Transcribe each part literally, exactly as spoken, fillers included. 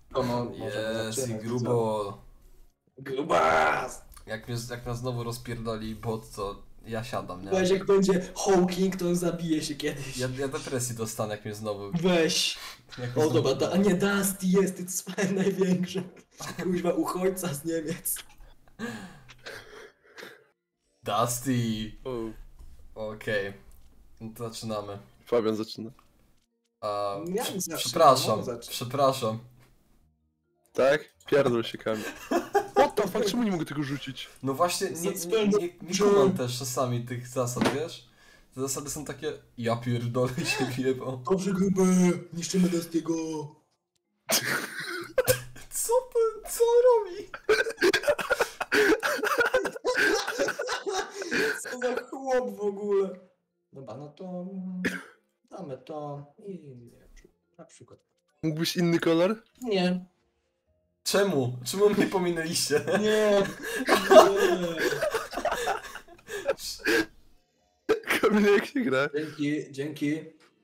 To no, możemy Jest i zaczynać, grubo. Grubas! Jak, mnie, jak nas znowu rozpierdoli bot, to ja siadam, nie? Weź, jak będzie Hawking, to on zabije się kiedyś. Ja, ja depresji dostanę, jak mnie znowu... Weź. Jak mnie O, znowu... dobra, da, a nie, Dusty jest, ty cwany największy. Kuźwa, uchodźca z Niemiec. Dusty! O, Okej. No to zaczynamy. Fabian zaczyna. A, Ja prze- nie zaczynam, przepraszam, on zaczyna. przepraszam. Tak? Pierdol się Kamil. What the fuck, czemu nie mogę tego rzucić? No właśnie, nie, nie, nie, nie kumam też czasami tych zasad, wiesz? Te zasady są takie... Ja pierdolę się wjebał. Dobrze, grube, niszczymy Dustiego. Co to, co on robi? Co za chłop w ogóle. Dobra, no to... Damy to i... Na przykład. Mógłbyś inny kolor? Nie. Czemu? Czemu mnie pominęliście? Nie. Kamil, jak się gra? Dzięki, dzięki.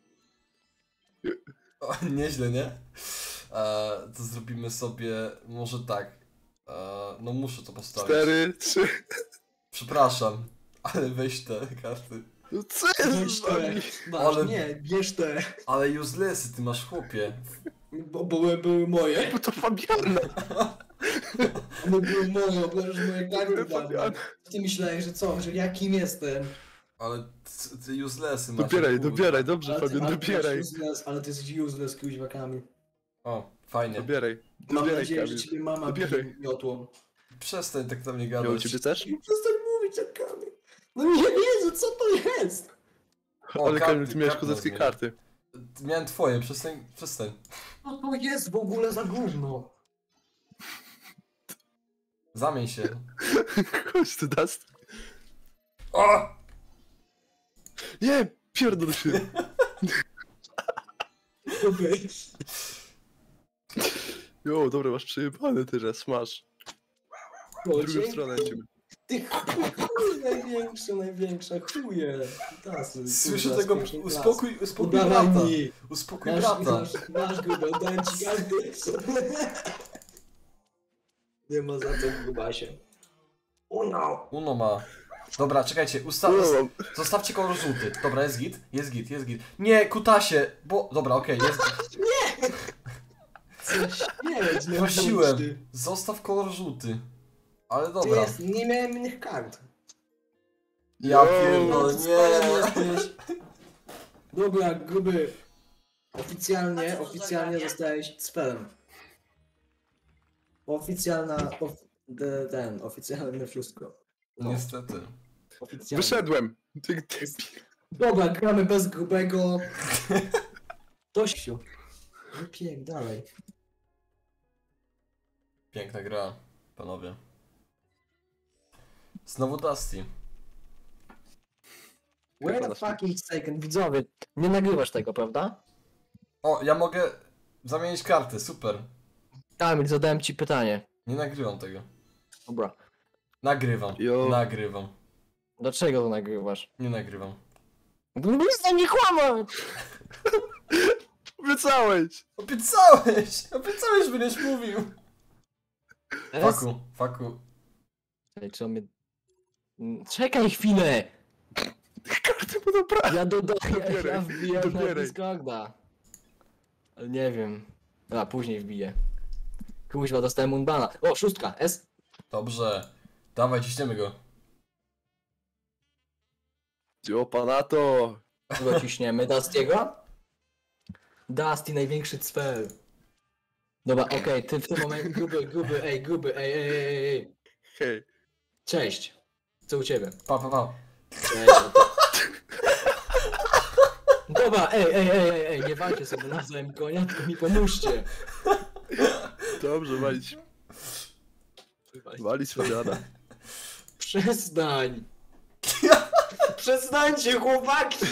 O, nieźle, nie? E, to zrobimy sobie... Może tak. E, no muszę to postawić. Cztery, trzy... Przepraszam, ale weź te karty. No co jest Weź z wami? te. Masz, Ale- nie, bierz te. Ale uselessy ty masz, chłopie. Bo, bo były, były moje. Bo to Fabiana. One były moje, bo już moje karty Były dawno. Fabiana. Ty myślałeś, że co, że ja kim jestem? Ale ty, ty uselessy masz. Dobieraj, kurwa. dobieraj, dobrze Ale ty- Fabian, ale ty dobieraj. masz useless, ale ty jesteś useless kuźwakami. O, fajnie. Dobieraj, Mam dobieraj nadzieję, że Kamil. ciebie mama Dobieraj. bije miotłą. Przestań tak na mnie Ja u gadać. ciebie też? Przestań mówić jak Kamil. No nie wierzę, co to jest? O, Ale Kamil, karty, ty miałeś karty kozackie nazwijmy. karty. Miałem twoje, przestań, przestań. Co to jest w ogóle za gówno? Zamień się. Chodź ty, Dust. O! Nie, pierdol się. Dobry. Jo, dobra, masz przejebane teraz, masz. W drugą Dzięki. stronę lecimy. Ty chuj, największe, największa chuje. Tasy, Słyszę kurwa, tego, spieszny glas. uspokój, uspokój Udawaj brata. mi. Uspokój Masz, brata. masz, masz grubę, dałem ci każdy. Nie ma za co w grubasie. Uno. Uno ma. Dobra, czekajcie, ustaw... O, Zostawcie kolor żółty. Dobra, jest git, jest git, jest git. Nie, kutasie, bo... Dobra, okej, jest git. Co śmierć, no Prosiłem, ty. zostaw kolor żółty. Ale Ty dobra. jest, nie miałem innych kart. Ja Jo. pierdolę, No, spalem nie. jesteś. Dobra, gruby. Oficjalnie, oficjalnie zostałeś cpelem. Oficjalna, of, de, ten, oficjalne wszystko. No, Niestety. oficjalnie. wyszedłem. Ty, ty, Dobra, gramy bez grubego. Tościu. Wypiek dalej. Piękna gra, panowie. Znowu Dusty. Wait a fucking second, widzowie. Nie nagrywasz tego, prawda? O, ja mogę zamienić karty, super. Kamil, zadałem ci pytanie. Nie nagrywam tego. Dobra. Nagrywam, Jo. nagrywam. Dlaczego to nagrywasz? Nie nagrywam. Nie chcę nie kłamać! Obiecałeś! Obiecałeś! Obiecałeś, będziesz mówił! Faku, faku. Ej, czy on mnie... Mm, Czekaj chwilę! Karty mu dobra. Ja dodaję, ja, Dobieraj, ja wbijam na dobieraj. Discorda. Ale nie wiem. A, później wbiję. Kuźwa, dostałem unbana. O, szóstka, S. Dobrze. Dawaj, ciśniemy go. Jo, pana to. Kogo ciśniemy? Dustiego? Dusty, największy cfel. Dobra, okej, ty w tym momencie, gruby, gruby, ej, gruby, ej, ej, ej, ej. Hej. Cześć. Co u ciebie? Pa, pa, pa. Cześć. no to- Dobra, ej, ej, ej, ej, ej, nie walcie sobie nawzajem konia, tylko mi pomóżcie. Dobrze, walić. Walić Fabiana. Przestań. Przestańcie, chłopaki.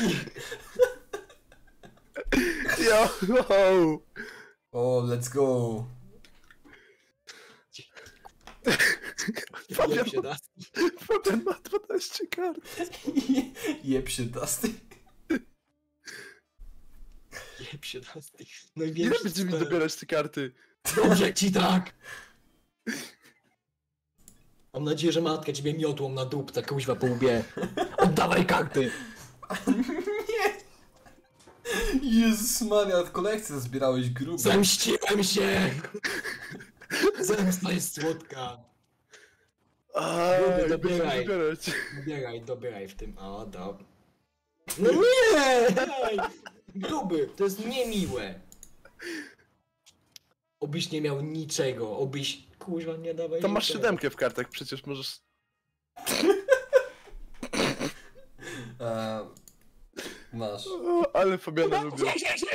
Jo, wow. O, let's go. Fabian, Jeb się Dusty. Fabian ma dwanaście kart. Jeb się, Dusty. Jeb się Dusty. Ile Największy będzie mi cfel. dobierać te karty? Dobrze ci tak! Mam nadzieję, że matka ciebie miotłą na dupce, kuźwa po łbie. Oddawaj karty! Jezus Maria, w kolekcję zbierałeś grube. Zemściłem się! Zemsta jest słodka. Aaaa, Gruby, jakby dobieraj. wybierać. Dobieraj, dobieraj w tym. O, dobra. No nie! Ej! Gruby, to jest niemiłe. Obyś nie miał niczego, obyś... Kuźwa, nie dawaj Tam masz niczego. siódemkę w kartach, przecież możesz... Eee, masz. O, ale Fabiana lubię.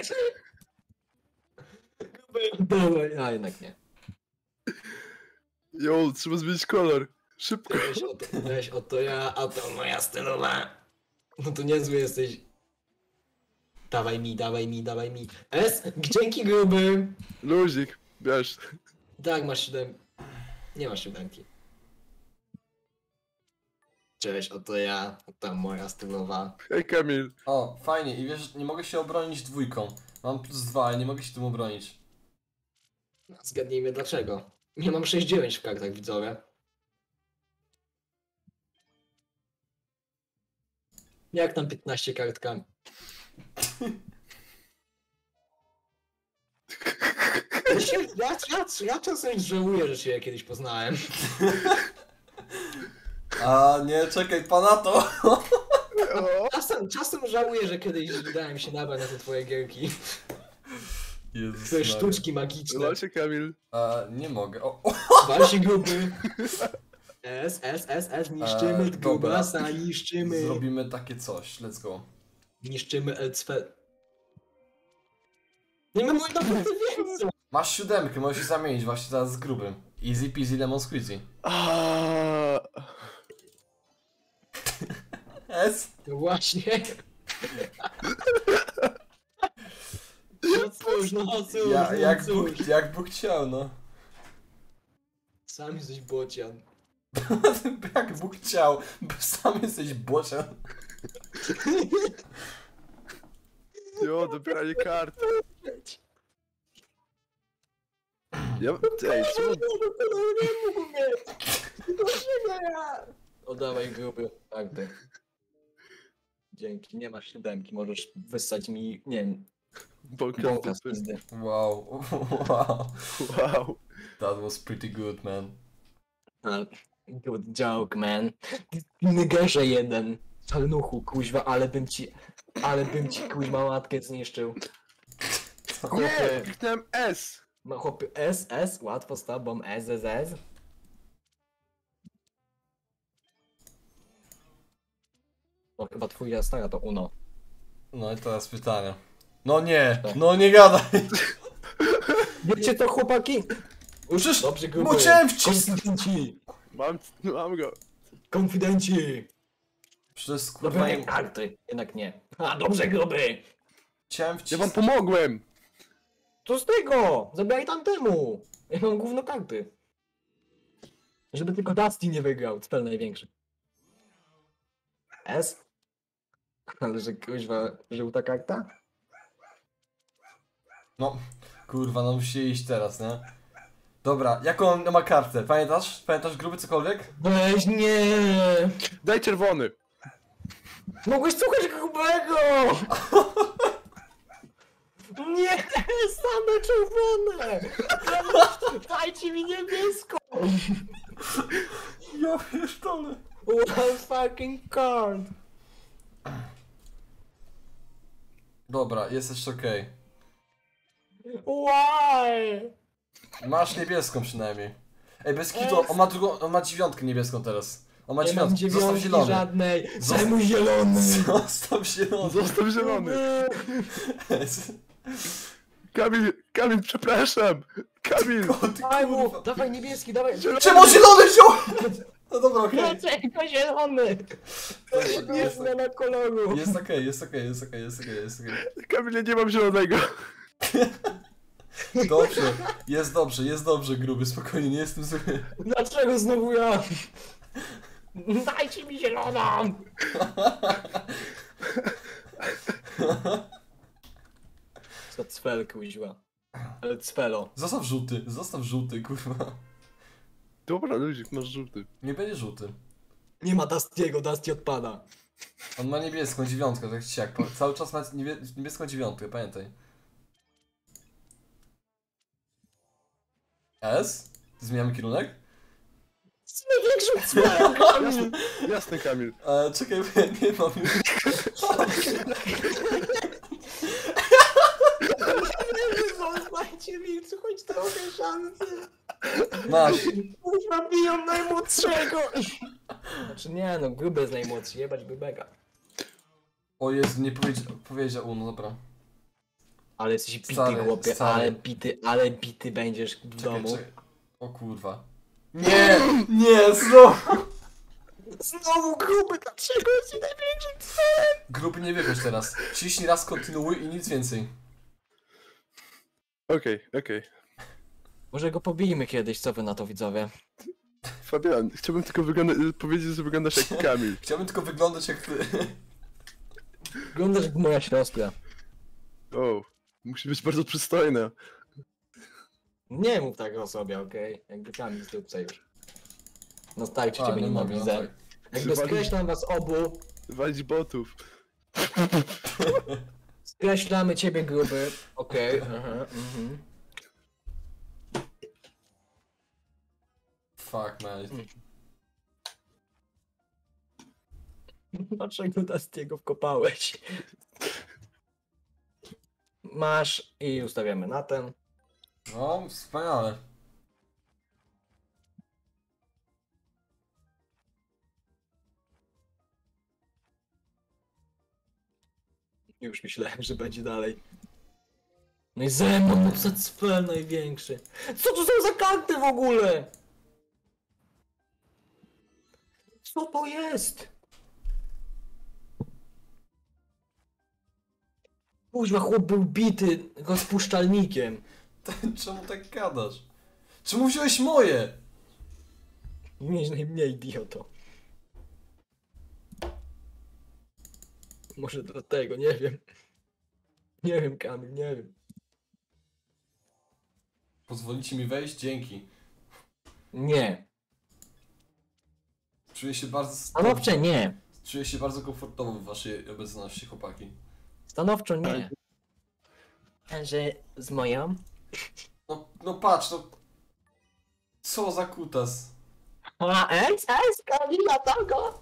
Gruby, dawaj, a jednak nie. Jo, trzeba zmienić kolor. Szybko. Weź oto, weź oto ja, a to moja stylowa. No to niezły jesteś. Dawaj mi, dawaj mi, dawaj mi. S, dzięki gruby. Luzik, wiesz. Tak, masz siódem. Nie masz siódemki. Cześć, oto ja, oto moja stylowa. Hej Kamil. O, fajnie. I wiesz, nie mogę się obronić dwójką. Mam plus dwa, ale nie mogę się tym obronić. No, zgadnijmy dlaczego. Nie mam sześć dziewięć w kartach, widzowie. Jak tam piętnaście kartkami? Ja, się, ja, ja, ja czasem żałuję, że się je kiedyś poznałem. A nie, czekaj, pana to. O, Czasem, czasem żałuję, że kiedyś dałem się nabrać na te twoje gierki. Jezus Twoje Maria. sztuczki magiczne. lol się Kamil. A, nie mogę. O, o. Walsi grupy. S, S, S, S, niszczymy Eee, dobra. grubasa, niszczymy. Zrobimy takie coś. Let's go. Niszczymy Elcfe. Nie mam mój naprawdę więcej. Masz siódemkę, możesz się zamienić właśnie teraz z grubym. Easy peasy lemon squeezy. Aaaa. S. No właśnie. No cóż, no cóż, Ja, no jak, cóż. Bóg, jak Bóg chciał, no. Sam jesteś bocian. Jak Bóg chciał, bo sam jesteś bocian. Jo, dobieranie kart. Ja... Ej, czemu... Nie mógł mieć. Dlaczego ja? Oddawaj gruby karty. Dzięki, nie masz siódemki, możesz wysłać mi, nie wiem, Bąka bąka w z dupy. pizdy. Wow, wow. Wow. That was pretty good, man. A, good joke, man. Nygerze jeden. Czarnuchu, kuźwa, ale bym ci, ale bym ci, kuźwa, łatkę zniszczył. Nie, Chłopie, kliknąłem S. ma chłopie, S, S, łatwo z tobą, S, S, S. O, chyba twój stara to Uno. No i teraz pytanie. No nie, no nie gadaj. Wiecie to, chłopaki? Przecież Dobrze, gruby. musiałem wcisnąć. Konfidenci, Mam, mam go. konfidenci. Przecież kurwa Dobre nie... karty, jednak nie. A, dobrze, gruby. Chciałem Ja wam wcisnąć. pomogłem. Co z tego? Zabieraj tamtemu. Ja mam gówno karty. Żeby tylko Dusty nie wygrał, cel największy. S? Ale że kuźwa, żółta karta? No, kurwa, no musi iść teraz, nie? Dobra, jaką on ma kartę? Pamiętasz? Pamiętasz gruby cokolwiek? Weź nie! Daj czerwony. Mogłeś słuchać grubego! Nie! Same czerwone! Dajcie mi niebieską! Ja pierdolę. One fucking card! Dobra, jest jeszcze okej. Why? Masz niebieską przynajmniej. Ej, bez Ej, kitu, on ma drugą, on ma dziewiątkę niebieską teraz. On ma Nie mam dziewiątkę, zostaw dziewiątki zielony. żadnej! Zostaw- Zajmuj zielony! Zostaw zielony. Zostaw zielony. Kamil, Kamil, przepraszam. Kamil. O ty Daj mu! kurwa. Dawaj niebieski, dawaj! Czemu zielony wziął? No dobra, okej. Dlaczego zielony? To Jest- jest jest- zmiana koloru! Jest okej, jest okej, jest okej, jest okej, jest okej. Kamil, ja nie mam zielonego. Dobrze, jest dobrze, jest dobrze, gruby, spokojnie, nie jestem zły. Dlaczego znowu ja? Dajcie mi zieloną! Co cwel kuźwa. Ale cfelo. Zostaw żółty, zostaw żółty, kurwa. Dobra, ludzik, masz żółty. Nie będzie żółty. Nie ma Dustiego, Dusty odpada. On ma niebieską dziewiątkę, tak czy jak. Po- Cały czas ma niebie niebieską dziewiątkę, pamiętaj. S? Zmieniamy kierunek? Największym cfelem, Kamil! Jasny, Kamil. E, czekaj, bo ja nie mam już. Zostańcie mi, choć trochę szansy. Masz. Kurwa, biją najmłodszego. Znaczy nie, no gruby jest najmłodszy, jebać grubego. O Jezu, nie powiedział, powiedział, no dobra. Ale jesteś bity, Stary, chłopie, stary. ale bity, ale bity będziesz w Czekaj, domu. czekaj. O kurwa. Nie, nie, znowu. Znowu gruby, dlaczego jest największy cel? Grupy nie wiesz teraz. Ciśnij raz, kontynuuj i nic więcej. Okej, okej. Może go pobijmy kiedyś, co wy na to widzowie? Fabian, chciałbym tylko wygląda powiedzieć, że wyglądasz jak Kamil. Chciałbym tylko wyglądać jak ty. Wyglądasz jak moja siostra. O, musi być bardzo przystojna. Nie mów tak o sobie, okej? Jakby Kamil z dupca już. No tak, czy A, ciebie no mogę, no nienawidzę. tak. Jakby Zwalić- skreślam was obu, Walić botów. skreślamy ciebie gruby. Okej, aha, mhm. Fuck, man. Dlaczego Dustiego wkopałeś? Masz i ustawiamy na ten. No, wspaniale. Już myślałem, że będzie dalej. No i ze mną, no co cfel największy. Co to są za karty w ogóle? Co to jest? Kuźwa, chłop był bity rozpuszczalnikiem. Czemu tak gadasz? Czemu wziąłeś moje? Mieć najmniej, idioto. Może dlatego, nie wiem. Nie wiem, Kamil, nie wiem. Pozwolicie mi wejść? Dzięki. Nie. Czuję się bardzo... Stanowcze nie. Czuję się bardzo komfortowo w waszej obecności, chłopaki. Stanowczo nie. A że z moją? No, no patrz, no... Co za kutas. A, S, S, Kamila, tego!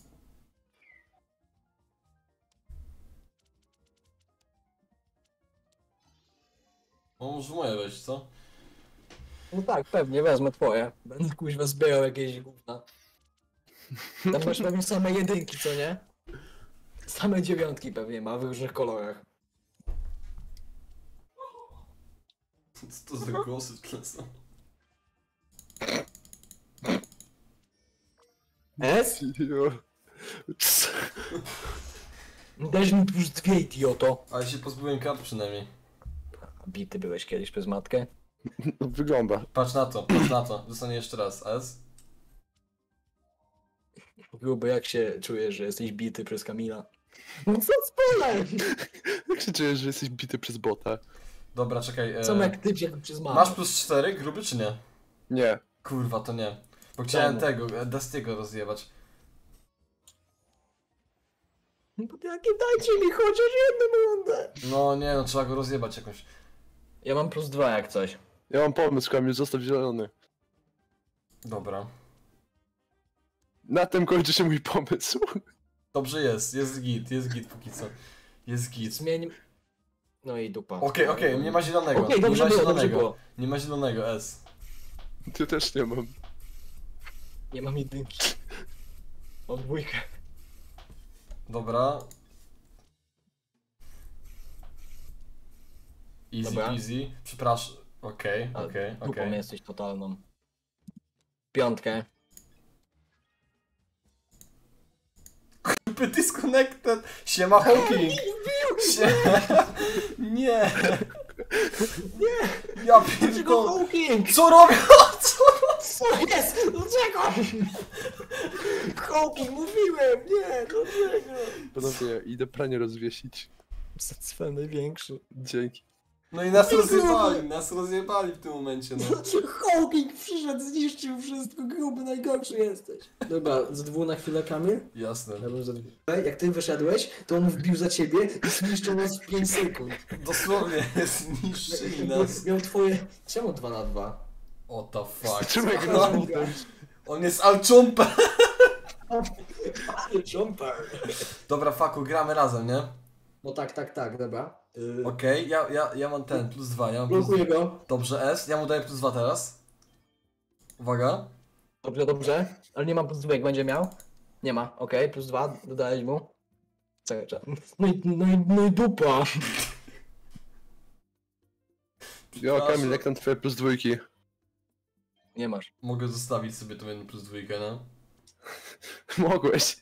No może moje wejść, co? No tak, pewnie, wezmę twoje. Będę kuźwa zbierał jakieś gówna. Tam masz pewnie same jedynki, co nie? Same dziewiątki pewnie ma w różnych kolorach. Co to za głosy w tle są? S? Jo. Dajesz mi plus dwie, idioto. Ale się pozbyłem kart przynajmniej. Bity byłeś kiedyś przez matkę? No, wygląda. Patrz na to, patrz na to. Zostanie jeszcze raz. S? Gruby, jak się czujesz, że jesteś bity przez Kamila? No co z polem? Jak się czujesz, że jesteś bity przez bota? Dobra, czekaj. E... Co jak ty jak przez mamę? Masz plus cztery, gruby czy nie? Nie. Kurwa, to nie. Bo chciałem Czemu? tego, e, Dustiego rozjebać. No jakie dajcie mi chociaż jedną rundę. No nie, no trzeba go rozjebać jakąś. Ja mam plus dwa jak coś. Ja mam pomysł, Kamil, zostaw zielony. Dobra. Na tym kończy się mój pomysł. Dobrze jest, jest git, jest git póki co. Jest git. Zmień... No i dupa. Okej, okej, nie ma zielonego. Okej, nie dobrze ma było, zielonego. dobrze było. Nie ma zielonego, S. Ty też nie mam. Nie mam jedynki. Mam dwójkę. Dobra. Easy Dobra. peasy. Przepraszam. Okej, Ale okej, dupą okej. jesteś totalną. Piątkę. Disconnected! Siema Hawking! Sie... Nie! Nie! Ja pierdolę! Hawking? Co robią? Co? Co jest? Dlaczego? Hawking, mówiłem! Nie, dlaczego? Ponownie idę pranie rozwiesić. Zacwę największy. Dzięki. No i nas rozjebali, nas rozjebali w tym momencie, no. Hawking przyszedł, zniszczył wszystko, gruby, najgorszy jesteś. Dobra, z dwóch na chwilę, Kamil? Jasne. Ja bym za dwóch. Jak ty wyszedłeś, to on wbił za ciebie i zniszczył nas w pięć sekund. Dosłownie zniszczyli nas. Miał twoje... Czemu dwa na dwa? What the fuck. Trzymaj go No, na butem. on jest alczumpa. Ale jumper. Dobra, faku, gramy razem, nie? No tak, tak, tak, dobra. Yy, Okej, okay, ja, ja, ja mam ten, plus dwa, ja mam plus blokuję go. Dobrze, S, ja mu daję plus dwa teraz. Uwaga. Dobrze, dobrze. Ale nie mam plus dwa, jak będzie miał? Nie ma, okej, plus dwa, dodałeś mu. Czekaj, czekaj. No i, no i, no i dupa. Jo, Kamil, jak tam twoje plus dwójki? Nie masz. Mogę zostawić sobie tą jedną plus dwójkę, no. Mogłeś.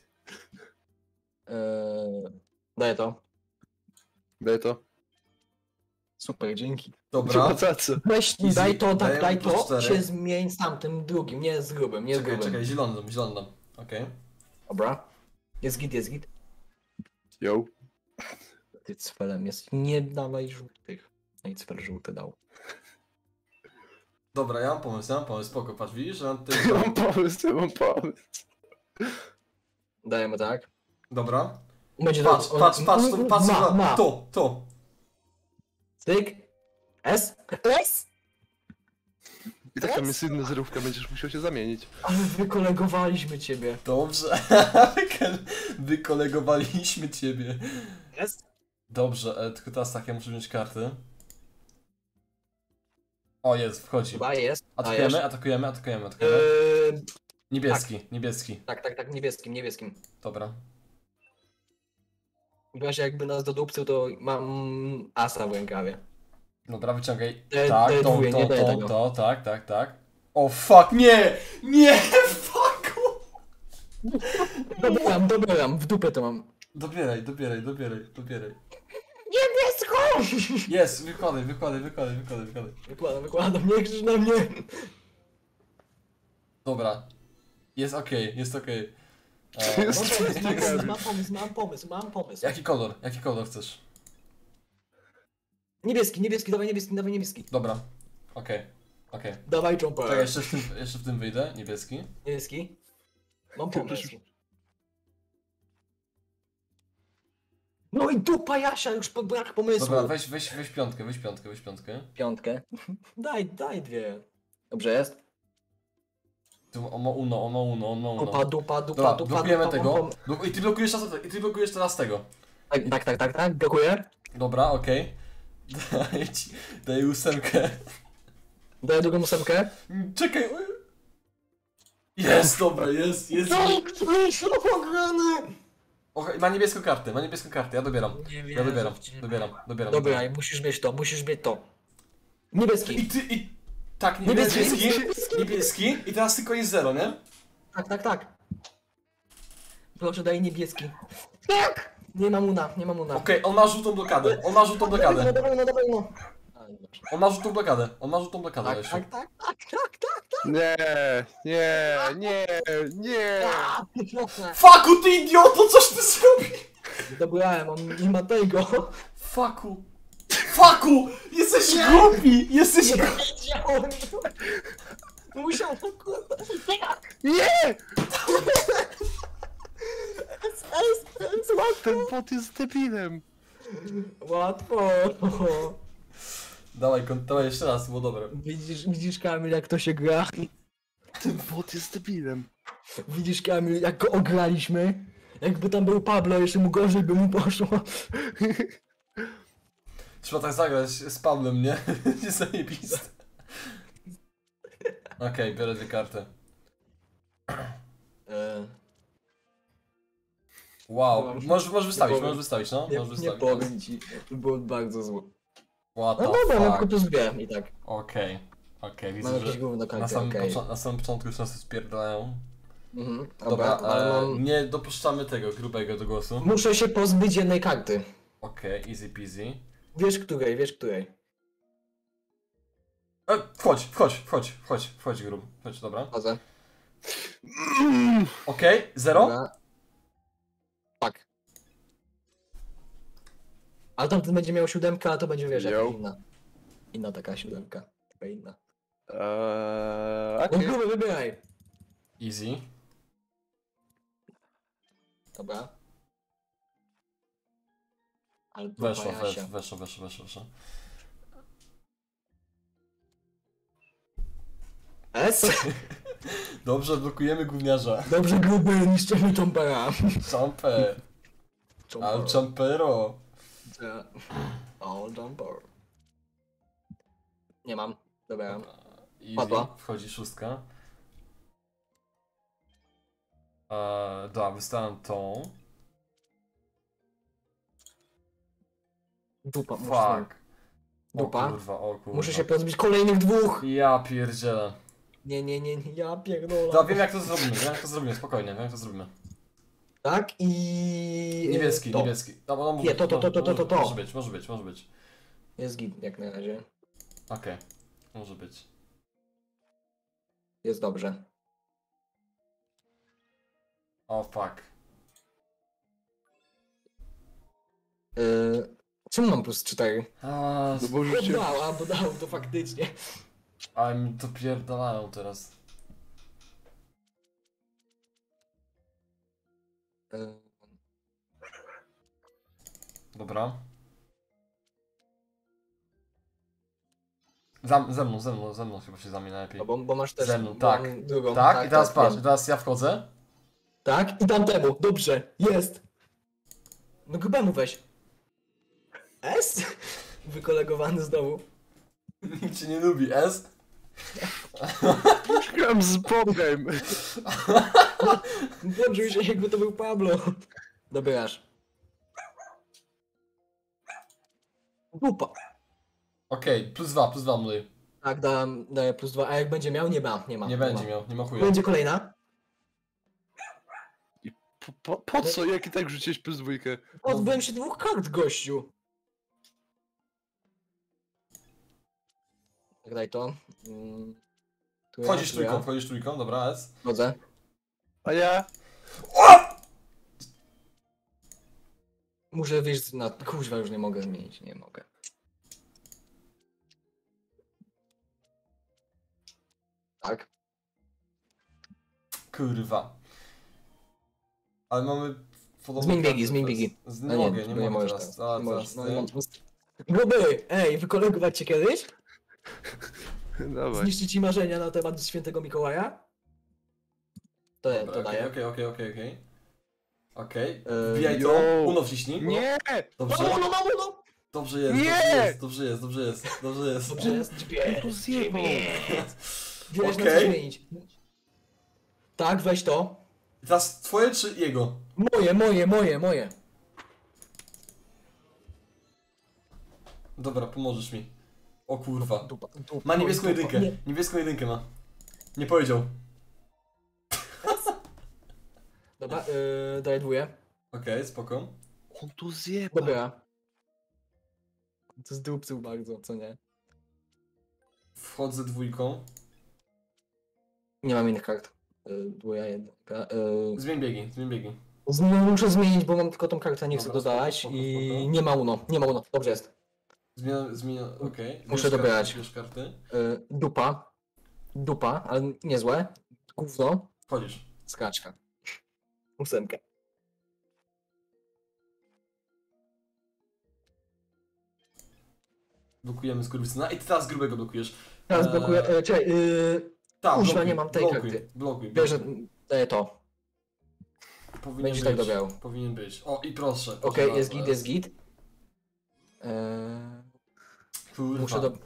Yy, daję to. Daj to. Super, dzięki. Dobra. Za co? Weź, Easy. daj to, Daję tak, daj mu plus to, cztery. się zmień z tamtym drugim, nie z grubym, nie z Czekaj, grubym. czekaj, zieloną, zieloną. Okej. Dobra. Jest git, jest git. Jo. Ty cfelem jest, nie dawaj żółtych. No i cfel żółty dał. Dobra, ja mam pomysł, ja mam pomysł, spoko, patrz, widzisz, że mam tutaj... Ja mam pomysł, ja mam pomysł. Dajemy tak. Dobra. Będzie Patrz, to- patrz, patrz, to, patrz, ma, na- ma. to, to. Styk. S. S. I tak tam jest jedna zerówka, będziesz musiał się zamienić. Ale wykolegowaliśmy ciebie. Dobrze. Wykolegowaliśmy ciebie. S. Dobrze, e, tylko teraz tak, ja muszę wziąć karty. O, jest, wchodzi. Chyba jest. Atakujemy, atakujemy, atakujemy, atakujemy. Yy, Niebieski, niebieski. tak, tak, tak, niebieskim, niebieskim. Dobra. W razie jakby nas dodupcył, to mam asa w rękawie. Dobra, wyciągaj. Te- Tak, te to, dwóje, to, nie daję to, tego. to, tak, tak, tak. O fuck, nie! Nie! Fuck! Dobieram, dobieram, w dupę to mam. Dobieraj, dobieraj, dobieraj, dobieraj. Niebiesko! Jest, wykładaj, wykładaj, wykładaj, wykładaj, wykładaj. Wykładam, wykładam, nie krzycz na mnie. Dobra. Jest okej, jest okej. To E, jest- Mam pomysł, mam Ciekawe. pomysł, mam pomysł, mam pomysł, mam pomysł. Jaki kolor? Jaki kolor chcesz? Niebieski, niebieski, dawaj niebieski, dawaj niebieski. Dobra. Okej, okej. Dawaj jumper. Czekaj, jeszcze w, tym, jeszcze w tym wyjdę. Niebieski. Niebieski. Mam pomysł. No i dupa Jasia, już po brak pomysłu. Dobra, weź, weź, weź piątkę, weź piątkę, weź piątkę. Piątkę. Daj, daj dwie. Dobrze jest? Tu on ma uno, on ma uno, on ma uno. Dupa, dupa, dupa, Dobra, dupa, blokujemy dupa, tego. pom, Blok- I ty blokujesz teraz, i ty blokujesz teraz tego. Tak, tak, tak, tak, tak, blokuję. Dobra, okej. Daję ci, daję ósemkę. Daję drugą ósemkę. Czekaj. Jest, dobra, jest, jest. ograny! O, ma niebieską kartę, ma niebieską kartę, ja dobieram. Nie Ja dobieram, dobieram, dobieram. Dobra, i musisz mieć to, musisz mieć to. Niebieski. I ty, i... Tak, Niebieski, niebieski, niebieski. niebieski, i teraz tylko jest zero, nie? Tak, tak, tak. Proszę, daj niebieski. Tak! Nie mam una, nie mam una. Okej, on ma żółtą blokadę, on ma żółtą Dawaj, no, blokadę. dawaj, no, dawaj, no. A, dobrze. On ma żółtą blokadę, on ma żółtą blokadę Tak, jeszcze. tak, tak, tak, tak, tak. Nie, nie, nie, nie. Faku, ty idioto, coś ty zrobił? Dobrałem, on nie ma tego. Faku. Faku! Jesteś głupi! Jesteś Nie głupi! wiedziałem. Musiał to kurde. Nie! S, S, S, łatwo. Ten bot jest debilem. Łatwo. Dawaj, kon- dawaj jeszcze raz, było dobre. Widzisz, widzisz Kamil, jak to się gra? Ten bot jest debilem. Widzisz Kamil, jak go ograliśmy? Jakby tam był Pablo, jeszcze mu gorzej by mu poszło. Trzeba tak zagrać z Pawłem, nie? Nie zajebiste. Okej, biorę dwie karty. E, Wow, Nie możesz, możesz wystawić, powiem. możesz wystawić, no? nie, Możesz nie wystawić. powiem ci, to było bardzo złe. What No the dobra, mam tylko fuck. plus dwie i tak. Okej, okej, Mam widzę, jakieś że gówno na karty, samym, okej. pocza- na samym początku już nas spierdalają. Mhm, Dobra, dobra, ale e, mam... nie dopuszczamy tego grubego do głosu. Muszę się pozbyć jednej karty. Okej, easy peasy. Wiesz której, wiesz której. E, wchodź, wchodź, wchodź, wchodź, wchodź grub. Wchodź, dobra. Chodzę. Okej, zero? Dobra. Tak. Ale tamten będzie miał siódemkę, a to będzie, wiesz, Yo. jakaś inna. Inna taka siódemka. Taka inna. Eee, No okej. gruby, wybieraj. Easy. Dobra. Albo Weszło, Jasia. weszło, weszło, weszło, weszło, weszło. S? Dobrze, blokujemy gówniarza. Dobrze, gruby, niszczymy Chompera. Jumper. Al Jumpero. All Jumper. Nie mam. Dobra. Easy. Padła. Wchodzi szóstka. Eee, dobra, wystawiam tą. Dupa. Muszę, Fuck. O Dupa. kurwa, o kurwa. muszę się pozbyć kolejnych dwóch. Ja pierdzielę. Nie, nie, nie, nie, ja pierdolę. Dobra, wiem jak to zrobimy, wiem jak to zrobimy, spokojnie, wiem jak to zrobimy. Tak i... Niebieski, to. niebieski. No, no, Nie, to, to, to, to, to, to, to. Może być, może być, może być. Jest git jak na razie. Okej, okay. Może być. Jest dobrze. O fuck. Yy, czemu mam plus cztery? A, No bo rzuciłem... Dał, a bo dał to faktycznie. ale mi to pierdalają teraz. Yy, Dobra. Zam, ze mną, ze mną, ze mną chyba się zamieni najlepiej. no bo, bo masz też Ze mną, bo tak. mam drugą. Tak? I teraz patrz, wiem. teraz ja wchodzę. Tak? I dam temu. Dobrze. Jest. No grubemu weź. S? Wykolegowany znowu. Nikt cię nie lubi, S? Gram z Bogiem. Poczuj się jakby to był Pablo. Dobierasz. Dupa. Okej, okay, plus dwa, plus dwa mlej. Tak, dam, daję plus dwa. A jak będzie miał? Nie ma. Nie ma. Nie ma. będzie miał, nie ma chuja. Będzie kolejna. Po, po, po co? Jak i tak rzuciłeś plus dwójkę? Pozbyłem się dwóch kart, gościu. Tak, daj to. Mm, tu ja, Wchodzisz tu trójką, ja. wchodzisz trójką, dobra, S. Wchodzę. A ja? Muszę wyjść na... Kuźwa, już nie mogę zmienić, nie mogę. Tak. Kurwa. Ale mamy... podobne Zmień biegi, karty zmień teraz. biegi. Z- A Nie mogę, nie, bo mogę możesz teraz. A, nie możesz. teraz No, ty. nie mam po prostu- Gruby! Ej, wykolegować cię kiedyś? Dawaj. Zniszczyć ci marzenia na temat świętego Mikołaja? To, Dobra, to okej, daję. okej, okej, okej, okej. Okej, Eee, wbijaj to, yo. uno wciśnij. Nie! Dobrze, No, no, no, no! dobrze jest, Nie! dobrze jest, dobrze jest, dobrze jest, dobrze Dobrze jest. jest, dźwięk. To zjebał. Wiesz, na Okej. co zmienić. Tak, weź to. I teraz twoje czy jego? Moje, moje, moje, moje. Dobra, pomożesz mi. O kurwa. Dupa, dupa, Ma niebieską dupa. jedynkę, Nie. niebieską jedynkę ma. Nie powiedział. Dobra, yy, daję dwóje. Okej, spoko. On tu zjebał. Dobra. To zdupcył bardzo, co nie? Wchodzę dwójką. Nie mam innych kart. Yy, dwója, jedynka. Yy, Zmień biegi, zmień biegi. z- muszę zmienić, bo mam tylko tą kartę, nie chcę Dobra, dodać spoko, spoko, i spoko. nie ma uno, nie ma uno, dobrze jest. Zmienia, zmienia, okej. Muszę Bierz dobierać. karty, bierz karty. Yy, dupa. Dupa, ale niezłe. Gówno. Wchodzisz. Skaczka. Ósemkę. Blokujemy skurwysyna i ty teraz grubego blokujesz. Teraz Eee, blokuję, e, czekaj, yy, Tak, Kuźwa, blokuj, nie mam tej blokuj, karty. Blokuj, bierze, blokuj. daję to. Powinien Będziesz być. tak dobierał. Powinien być. O i proszę. proszę Okej, bardzo, jest git, jest git. Eee, Kurwa. muszę do...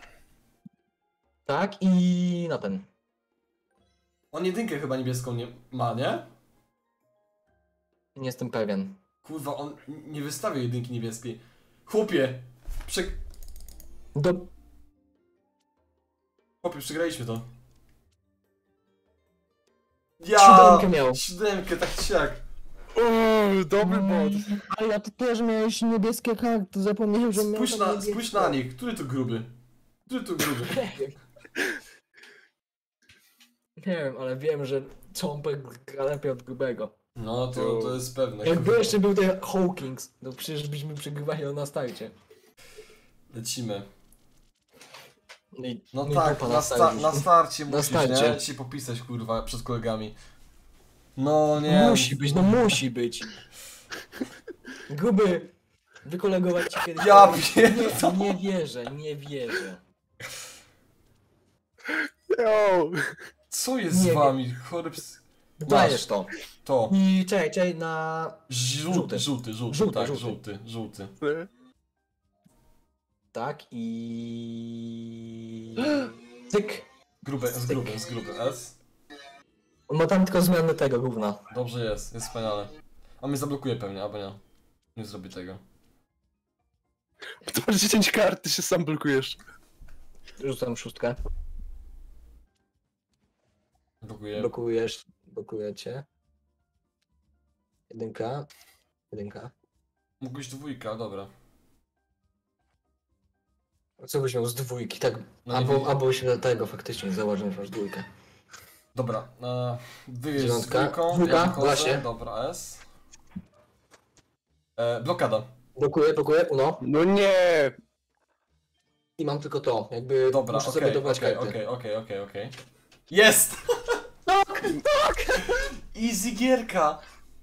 Tak i na ten. On jedynkę chyba niebieską nie ma, nie? Nie jestem pewien. Kurwa, on nie wystawia jedynki niebieskiej. Chłopie! Prze... Do... Chłopie, przegraliśmy to. Ja! Siódemkę miał. Siódemkę, tak czy siak. Uuu, dobry mod. Ale ja to też miałeś niebieskie karty, zapomniałem, że Spójrz na, spójrz na nich, który to gruby? Który to gruby? Nie wiem, ale wiem, że Cząpek gra lepiej od grubego. No to, to jest pewne. Jakby jeszcze był ten Hawkins, no przecież byśmy przegrywali na starcie. Lecimy. I, No i tak, dupa na, sta starcie. na starcie Na musisz, starcie. nie? Ci popisać, kurwa, przed kolegami. No nie. Musi być, no musi być. Gruby, wykolegować ci kiedyś. Ja powiem. pierdolę. nie, nie wierzę, nie wierzę. Yo! Co jest Nie z wiem. wami? Chory ps... Dajesz to. To. I czekaj, czekaj na... Żółty, żółty, żółty, Żółty, tak, żółty. żółty, żółty. Tak i... Tyk. Gruby, z gruby, z gruby. S. On ma tam tylko zmianę tego gówna. Dobrze jest, jest wspaniale. A mnie zablokuje pewnie, albo nie. Nie zrobi tego. To masz dziesięć kart, ty się sam blokujesz. Rzucam szóstkę. Blokuje. Blokujesz, blokujecie. Jedynka. Jedynka. Mógłbyś dwójka, dobra. A co byś miał z dwójki, tak? No nie albo, wiem. albo się do tego faktycznie założę, że masz dwójkę. Dobra, e, wyjeźdź z Dziewiątka. dwójką, Dwójka, ja wychodzę, właśnie. dobra, S. E, blokada. Blokuję, blokuję, uno. No nie! I mam tylko to, jakby Dobra, muszę sobie okej, dobrać okej, karty. okej, okej, okej, okej. Jest! Tak, tak! Easy gierka!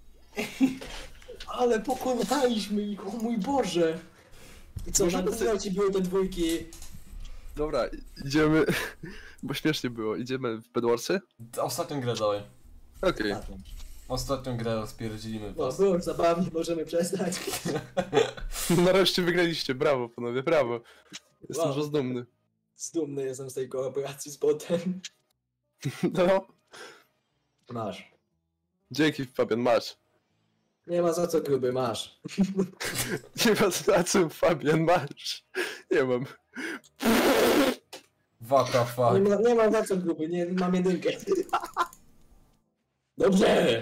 Ale pokonaliśmy ich, o mój Boże! I co, Możemy na sobie- górę ci były te dwójki? Dobra, idziemy... Bo śmiesznie było. Idziemy w Bedwarsy? Ostatnią grę dawaj. Okej. Ostatnią grę rozpierdzilimy No, was. było już zabawnie, możemy przestać. Nareszcie wygraliście, brawo panowie, brawo. Jestem Wow. wow. dumny. Dumny jestem z tej kooperacji z botem. No, Masz. dzięki Fabian, masz. Nie ma za co, gruby, masz. Nie ma za co, Fabian, masz. Nie mam. What the Nie fuck. ma, nie ma za co, gruby, nie mam jedynkę. Dobrze!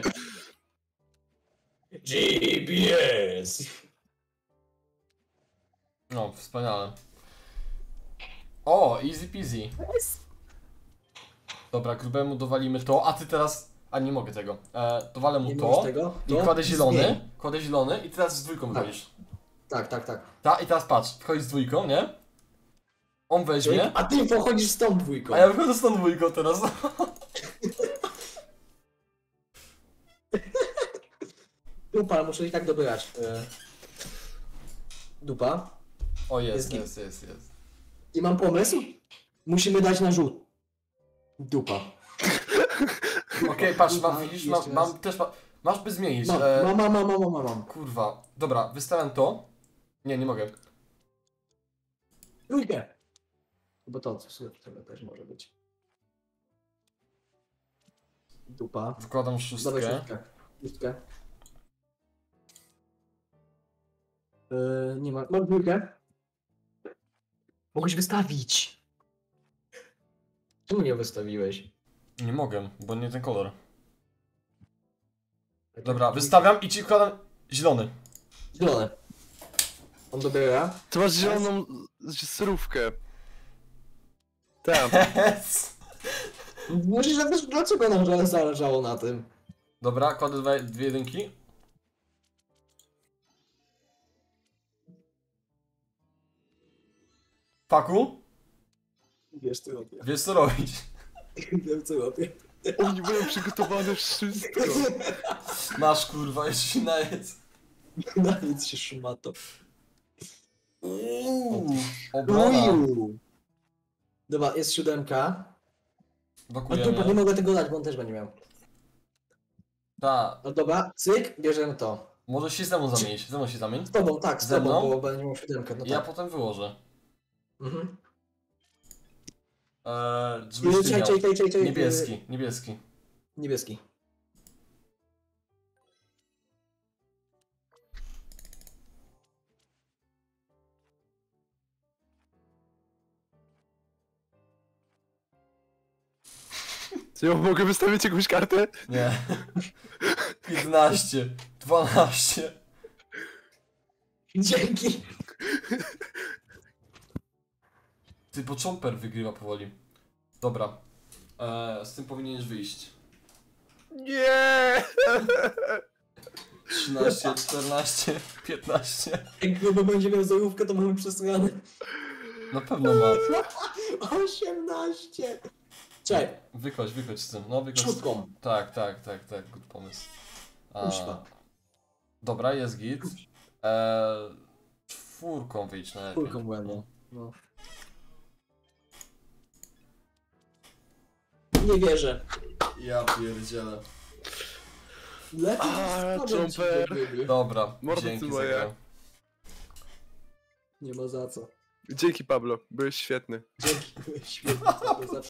G P S! No, wspaniale. O, easy peasy. Dobra, grubemu dowalimy to, a ty teraz... A nie mogę tego. E, dowalę mu Nie to możesz tego? i To? kładę zielony, Zmień. kładę zielony i teraz z dwójką Tak. wchodzisz. Tak, tak, tak. Ta, i teraz patrz, wchodzisz z dwójką, nie? On weźmie, A ty pochodzisz z tą dwójką. a ja wychodzę z tą dwójką teraz. Dupa, muszę i tak dobierać. E, Dupa. O jest, Jest git. jest, jest, jest. I mam pomysł. Musimy dać na rzut. Dupa. Okej, patrz, Dupa, mam, widzisz, jeszcze mam, raz. mam też, ma, masz by zmienić. Mam, E, mam, mam, mam, mam, mam, mam. kurwa, dobra, wystawiam to. Nie, nie mogę. Trójkę. Bo to, co sobie tego też może być. Dupa. Wkładam Dawaj szóstkę. szóstkę. Szóstkę. Yy, nie ma. Mam dwójkę. Mogłeś wystawić. Czemu nie wystawiłeś? Nie mogę, bo nie ten kolor. Tak, Dobra, tak. wystawiam i ci wkładam zielony. Zielone. On dobiera. Ty masz zieloną surówkę. Tam. Musisz zapytać, dlaczego nam żale zależało na tym? Dobra, kładę dwa, dwie jedynki. Faku, Wiesz co robię. wiesz co robić. Wiem co robię. Oni mają przygotowane wszystko. Masz kurwa, jeszcze się najedz. Na nic się szmato. Uuu, obrona. Uju. Dobra, jest siódemka. A tu nie Blokujemy. mogę tego dać, bo on też będzie miał. Ta, No dobra, cyk, bierzemy to. może się ze mną zamienić, ze mną się zamień. Z tobą, tak, z Ze tobą, mną? bo będzie miał siódemkę, no I ja tak. potem wyłożę. Mhm. Eee, I żebyś ty czekaj, miał. czekaj, czekaj, czekaj. Niebieski, niebieski. y, Niebieski. Czy ja mogę wystawić jakąś kartę? Nie. piętnaście, dwanaście. Dzięki. Ty, bo Chomper wygrywa powoli. Dobra. Eee, z tym powinieneś wyjść. Nie! trzynaście, czternaście, piętnaście. Jak grubo będzie miał zajówkę, to mamy przesłane. Na pewno ma. osiemnaście! Czekaj, Wychodź, wychodź z tym, no wychodź z tym. czwórką. Tak, tak, tak, tak, good pomysł. A, Kuźwa. dobra, jest git. Eee, czwórką wyjdź najlepiej. Czwórką błędną. No. Nie wierzę. Ja pierdzielę. Lepiej A, niż składam ci jumper. do gry. Dobra, Mordo, dzięki ty za moja. grę. Nie ma za co. Dzięki Pablo, byłeś świetny. Dzięki, byłeś świetny.